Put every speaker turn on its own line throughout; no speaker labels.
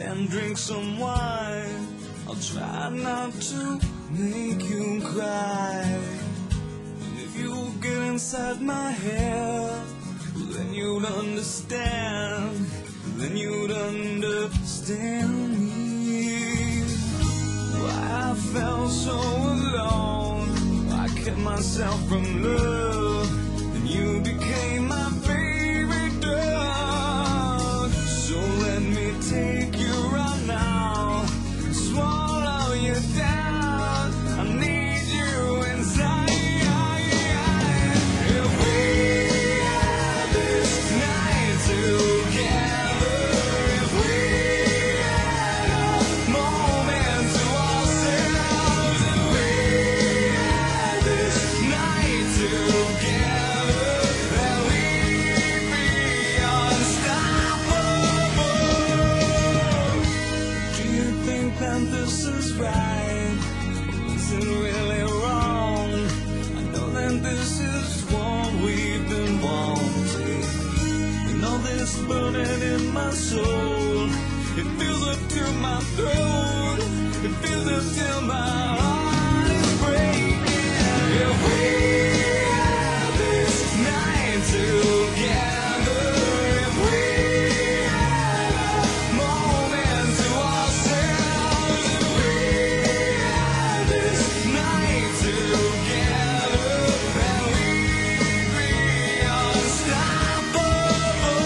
and drink some wine. I'll try not to make you cry. And if you get inside my head, then you'd understand. Then you'd understand me. I felt so alone. I kept myself from love, and you became my favorite drug. So let me take you right now, swallow you down. I need you inside. If we had this night together, if we had a moment to ourselves, if we had this night together, then we'd be unstoppable. Do you think that this is right? Is it really wrong? I know that this is what we've been wanting. You know this burning in my soul. It feels up to my throat. It feels up till my heart is breaking. If we had this night together, if we had a moment to ourselves, if we had this night together, then we'd be unstoppable.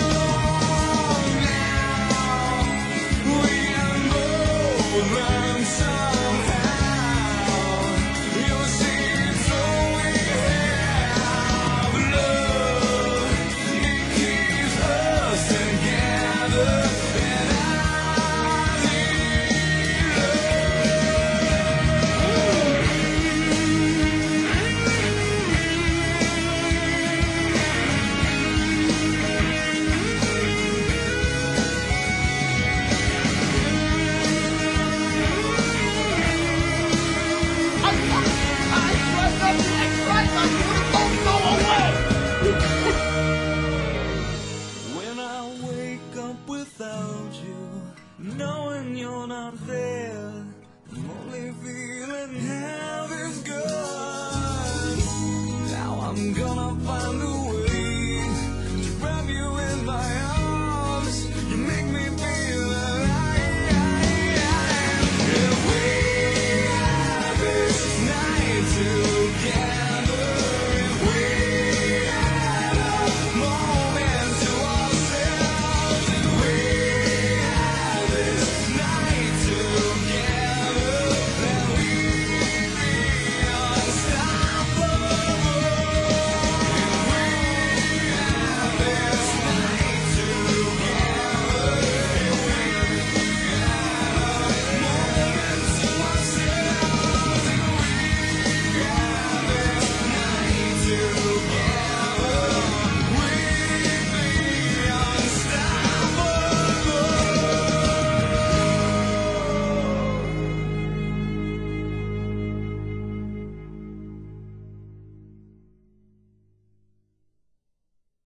Now we can both learn somehow. You see, it's all we have. Love, it keeps us together, and I need when I wake up without you, knowing you're not there.